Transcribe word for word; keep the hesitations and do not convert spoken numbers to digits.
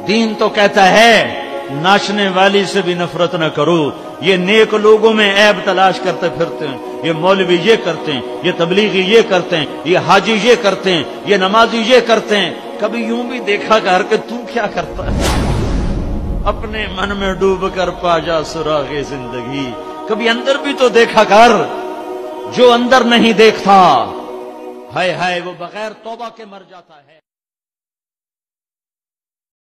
दीन तो कहता है नाचने वाली से भी नफरत न करो। ये नेक लोगों में ऐब तलाश करते फिरते हैं, ये मौलवी ये करते हैं, ये तबलीगी ये करते हैं, ये हाजी ये करते हैं, ये नमाजी ये करते हैं। कभी यूं भी देखा कर कि तू क्या करता है? अपने मन में डूब कर पा जा सुरागे जिंदगी। कभी अंदर भी तो देखा कर। जो अंदर नहीं देखता, हाय हाय वो बगैर तौबा के मर जाता है।